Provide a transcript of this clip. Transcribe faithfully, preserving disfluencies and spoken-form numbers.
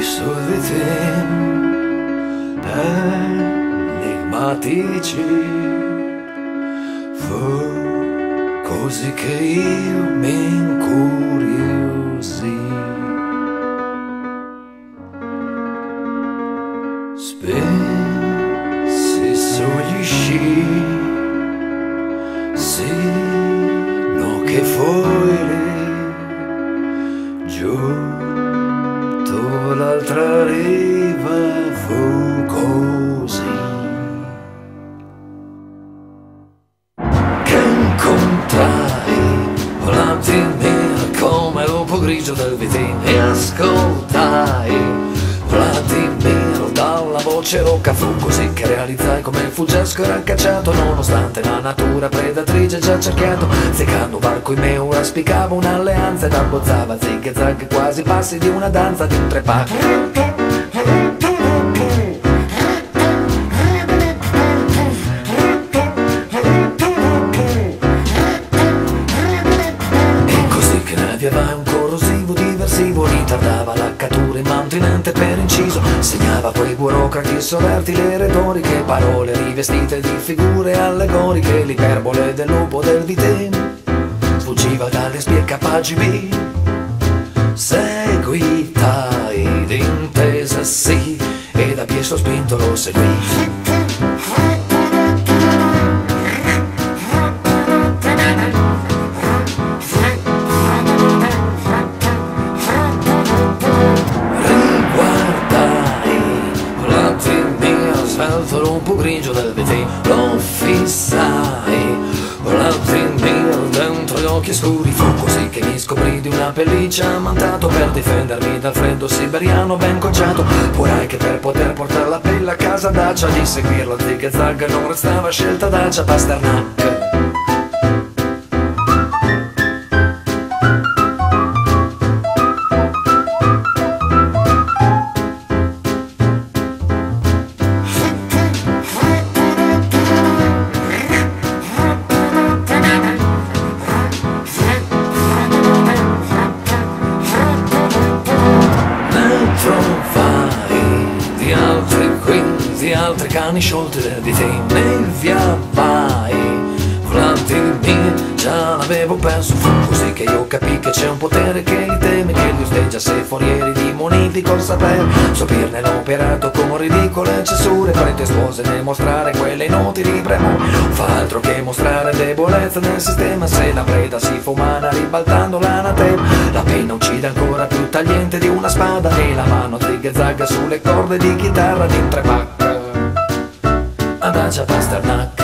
soliti enigmatici, fu così che io mi incuriosì. Spessi sugli sci, sino che fuori giunto l'altra riva fu così che incontrai Vladimir come lupo grigio del Vitim e ascoltai Vladimir dalla voce rocca. Fu così che realizzai come il fuggesco era cacciato, nonostante la natura predatrice già cerchiato. Zeccando un barco in me ora spiegava un'alleanza ed abbozzava zig e zag quasi passi di una danza di un trepak. E così che ne avviava un corrosivo diversivo, ritardava la cattura immantinente per inciso, segnava poi burocrati soverti le retoriche, parole rivestite di figure allegoriche, l'iperbole del lupo del Vitim sfuggiva dalle spie capacibili. Seguitai d'intesa sì, e da pie sospinto lo seguì. Lupo grigio del Vitim, lo fissai, Vladimir dentro gli occhi scuri. Fu così che mi scoprì di una pelliccia mantato per difendermi dal freddo siberiano ben conciato. Purai che per poter portare la pelle a casa Dacia, di seguirlo zig e zag non restava scelta Dacia. Pasternak. Di altri cani sciolti del Vitim e via vai. Vladimir già l'avevo perso. Fu così che io capì che c'è un potere che li teme, che li osteggia se forieri di moniti col sapere, sopirne l'operato con ridicole cesure, pretestuose nel mostrare quelle inutili premure. Fa altro che mostrare debolezza nel sistema, se la preda si fa umana ribaltando l'anatema. La penna uccide ancora più tagliente di una spada, e la mano zig e zag sulle corde di chitarra di un trepak. Adagia Pasternak.